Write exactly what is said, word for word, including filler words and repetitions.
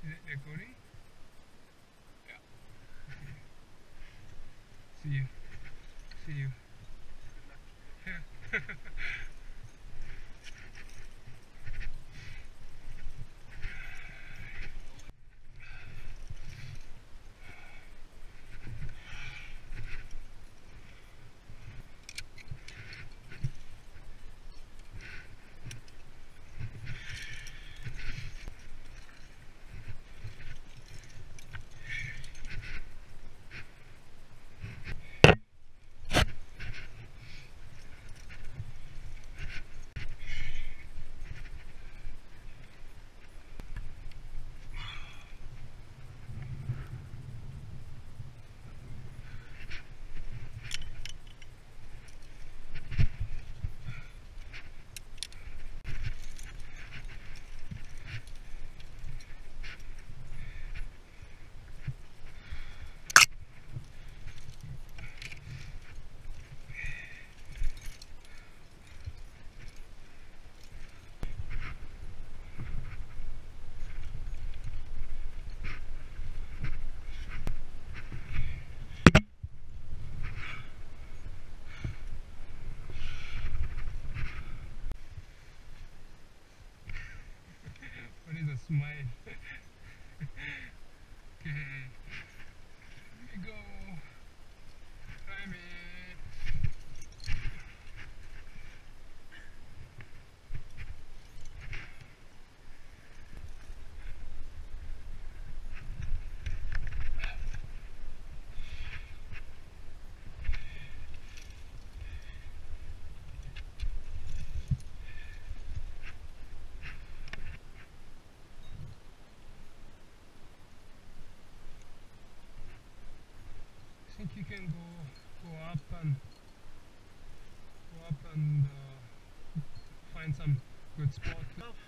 Is it recording? Yeah. See you. See you. Good luck. What is a smile? Okay, here we go. Climb it. I think you can go go up and go up and uh, find some good spot.